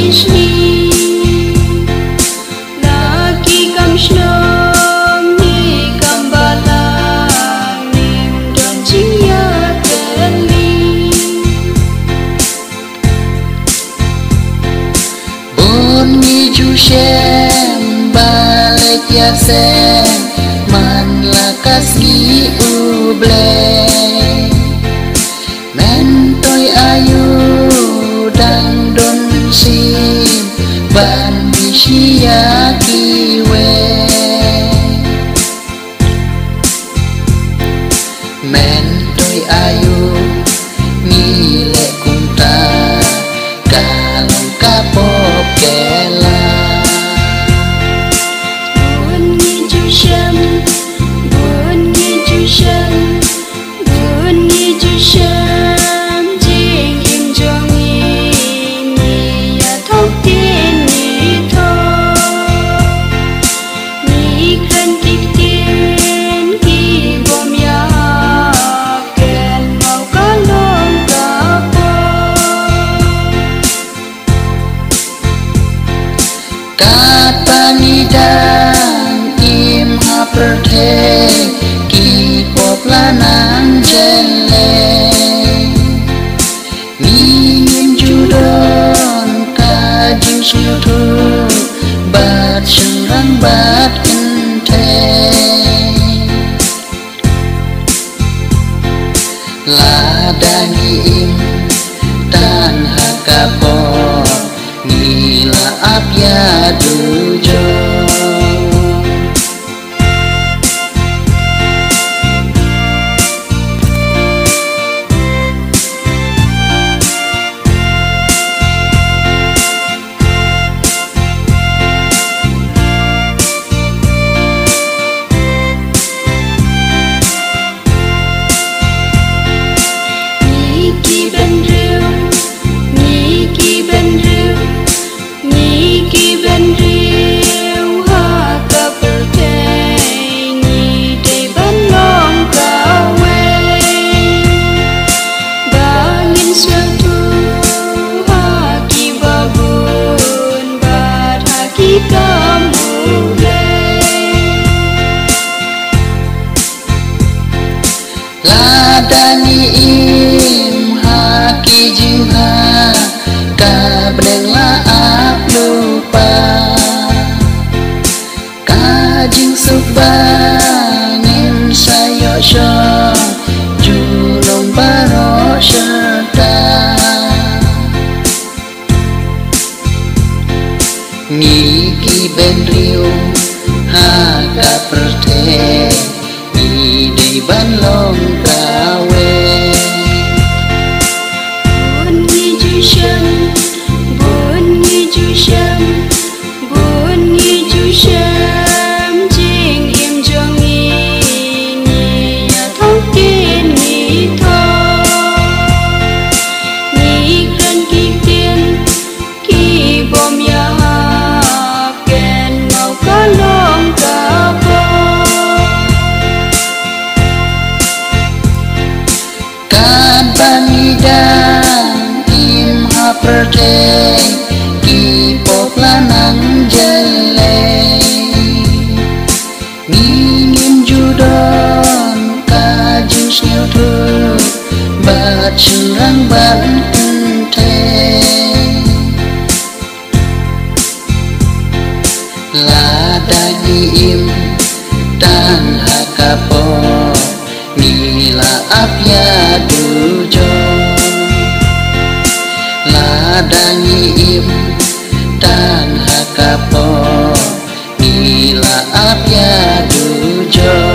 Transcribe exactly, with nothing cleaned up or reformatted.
Krishni Laki kam shnam ni kam balang nim don chia teli Bon ni chu shem balek ya sen man lakas ni uble men tôi ayu đang đón sim ban bishia kiwe men tôi ayu ni le kunta kalong kapop kela buồn như chu shem buồn như chu shem buồn như chu shem chính im cho nghi nghi ya thóc tiên nghi thô nghi khen kịch tiên khi bom ya kèn màu cá lông cá bò Kapanidang im haperte ki poplanang jele Minim judon kaju sutu bat sengrang bat ente Ladani im tan hakapo Nila apya dujo Niki ben riu Niki ben riu Niki ben riu ha ka perte ni de ban long ka we ba ngin siêu tu ha ki ba bun ba tha ki ka mu le Ladani im haki jiha kabreng la ap lupa kajing suba ngin sayo sho julong baro serta Niki ben riu ha kaperte ni dei ban long kawe buồn như chu shem buồn như chu shem buồn như chu shem chính im cho nghi nghi ya thóc tiên nghi thô nghi khen kịch tiên khi bom ya kèn màu cá lông cá bò Kapanidang im haperte ki poplanang jele Minim judon kaju siêu thu bat sengrang bat ente Ladani im tan hakapo Nila apya dujo Ladani im tan hakapo Nila apya dujo